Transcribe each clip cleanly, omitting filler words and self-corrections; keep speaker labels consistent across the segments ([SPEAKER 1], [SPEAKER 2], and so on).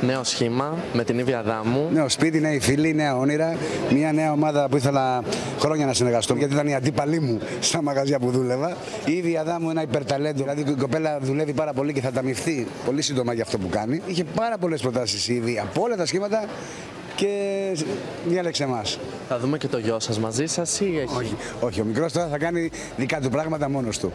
[SPEAKER 1] Νέο σχήμα με την Ήβη Αδάμου.
[SPEAKER 2] Νέο σπίτι, νέοι φίλοι, νέα όνειρα. Μια νέα ομάδα που ήθελα χρόνια να συνεργαστώ, γιατί ήταν η αντίπαλή μου στα μαγαζιά που δούλευα. Η Ήβη Αδάμου ένα υπερταλέντο. Δηλαδή η κοπέλα δουλεύει πάρα πολύ και θα ταμιφθεί πολύ σύντομα για αυτό που κάνει. Είχε πάρα πολλές προτάσεις η Ήβη από όλα τα σχήματα και διάλεξε εμάς.
[SPEAKER 1] Θα δούμε και το γιο σας μαζί σας ή έχει?
[SPEAKER 2] Όχι, ο μικρός τώρα θα κάνει δικά του πράγματα μόνος του.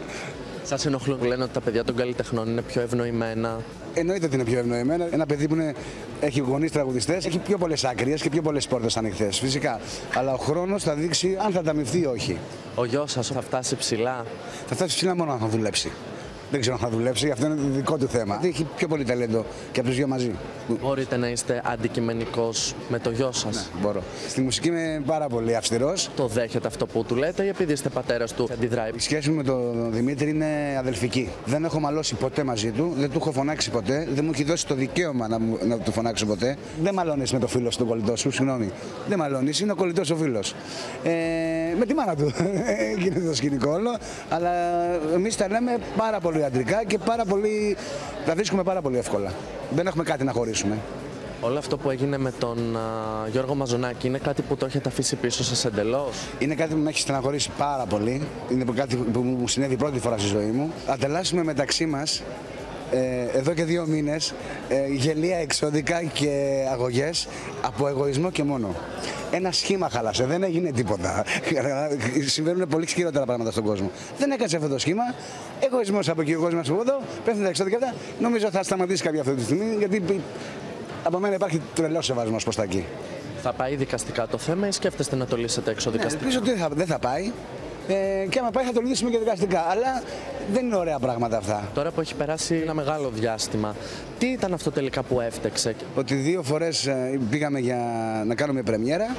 [SPEAKER 1] Σας ενοχλούν που λένε ότι τα παιδιά των καλλιτεχνών είναι πιο ευνοημένα?
[SPEAKER 2] Εννοείται ότι είναι πιο ευνοημένα. Ένα παιδί που έχει γονείς τραγουδιστές έχει πιο πολλές άκριες και πιο πολλές πόρτες ανοιχτές. Φυσικά. Αλλά ο χρόνος θα δείξει αν θα ταμιφθεί ή όχι.
[SPEAKER 1] Ο γιος σας θα φτάσει ψηλά?
[SPEAKER 2] Θα φτάσει ψηλά μόνο αν θα δουλέψει. Δεν ξέρω αν θα δουλέψει, αυτό είναι δικό του θέμα. Έχει πιο πολύ ταλέντο και από τους δυο μαζί.
[SPEAKER 1] Μπορείτε να είστε αντικειμενικός με το γιο σας?
[SPEAKER 2] Ναι, μπορώ. Στη μουσική είμαι πάρα πολύ αυστηρός.
[SPEAKER 1] Το δέχεται αυτό που του λέτε ή επειδή είστε πατέρας του αντιδράει?
[SPEAKER 2] Η σχέση μου με τον Δημήτρη είναι αδελφική. Δεν έχω μαλώσει ποτέ μαζί του, δεν του έχω φωνάξει ποτέ, δεν μου έχει δώσει το δικαίωμα να του φωνάξω ποτέ. Δεν μαλώνεις με το φίλο σου, τον κολλητό σου, συγγνώμη. Δεν μαλώνεις, είναι ο κολλητός ο φίλος. Με τη μάνα του γίνεται το σκηνικό όλο, αλλά εμείς τα λέμε πάρα πολύ αντρικά και τα βρίσκουμε πάρα πολύ εύκολα. Δεν έχουμε κάτι να χωρίσουμε.
[SPEAKER 1] Όλο αυτό που έγινε με τον Γιώργο Μαζονάκη είναι κάτι που το έχετε αφήσει πίσω σας εντελώς?
[SPEAKER 2] Είναι κάτι που με έχει στεναχωρήσει πάρα πολύ. Είναι κάτι που μου συνέβη πρώτη φορά στη ζωή μου. Ανταλλάσσουμε μεταξύ μας εδώ και 2 μήνες γελία εξώδικα και αγωγές από εγωισμό και μόνο. Ένα σχήμα χάλασε, δεν έγινε τίποτα. Συμβαίνουν πολύ χειρότερα πράγματα στον κόσμο. Δεν έκατσε αυτό το σχήμα. Εγωισμός από εκεί, εγωισμός από εδώ. Πέφτουν τα εξώδικα αυτά. Νομίζω θα σταματήσει κάποια αυτή τη στιγμή, γιατί από μένα υπάρχει τρελός σεβασμός προς τα εκεί.
[SPEAKER 1] Θα πάει δικαστικά το θέμα ή σκέφτεστε να το λύσετε εξωδικαστικά?
[SPEAKER 2] Ελπίζω ότι δεν θα πάει. Και άμα πάει θα το λύσουμε και δικαστικά. Αλλά δεν είναι ωραία πράγματα αυτά.
[SPEAKER 1] Τώρα που έχει περάσει ένα μεγάλο διάστημα, τι ήταν αυτό τελικά που έφτεξε?
[SPEAKER 2] Ότι 2 φορές πήγαμε για να κάνουμε πρεμιέρα,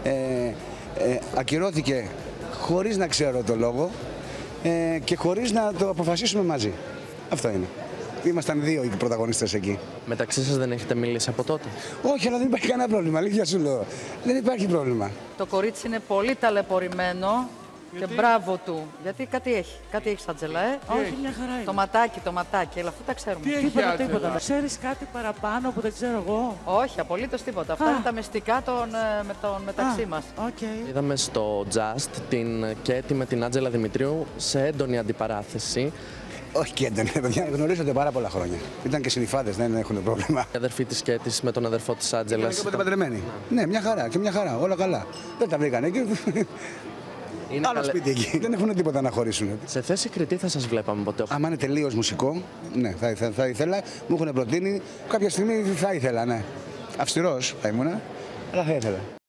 [SPEAKER 2] ακυρώθηκε χωρίς να ξέρω το λόγο και χωρίς να το αποφασίσουμε μαζί. Αυτό είναι. Ήμασταν 2 οι πρωταγωνιστές εκεί.
[SPEAKER 1] Μεταξύ σας δεν έχετε μιλήσει από τότε?
[SPEAKER 2] Όχι, αλλά δεν υπάρχει κανένα πρόβλημα. Αλήθεια σου λέω. Δεν υπάρχει πρόβλημα.
[SPEAKER 3] Το κορίτσι είναι πολύ ταλαιπωρημένο. Και μπράβο του. Γιατί κάτι έχει Άντζελα,
[SPEAKER 4] Όχι, μια χαρά είναι.
[SPEAKER 3] Το ματάκι, αλλά αυτό τα ξέρουμε.
[SPEAKER 4] Τίποτα. Ξέρεις κάτι παραπάνω που δεν ξέρω εγώ?
[SPEAKER 3] Όχι, απολύτως τίποτα. Αυτά είναι τα μυστικά μεταξύ μας.
[SPEAKER 1] Είδαμε στο Just την Κέτη με την Άντζελα Δημητρίου σε έντονη αντιπαράθεση.
[SPEAKER 2] Όχι και έντονη, παιδιά. Γνωρίζονται πάρα πολλά χρόνια. Ήταν και συνυφάδες, δεν έχουν πρόβλημα.
[SPEAKER 1] Η αδερφή της Κέτης με τον αδερφό της Άντζελας.
[SPEAKER 2] Ήταν και παντρεμένοι. Ναι, μια χαρά και μια χαρά. Όλα καλά. Δεν τα βρήκαν εκεί. Άλλο σπίτι εκεί. Δεν έχουν τίποτα να χωρίσουν.
[SPEAKER 1] Σε θέση κριτή θα σας βλέπαμε ποτέ?
[SPEAKER 2] Άμα είναι τελείως μουσικό, ναι, θα ήθελα. Μου έχουν προτείνει. Κάποια στιγμή θα ήθελα, ναι. Αυστηρός θα ήμουνα, αλλά θα ήθελα.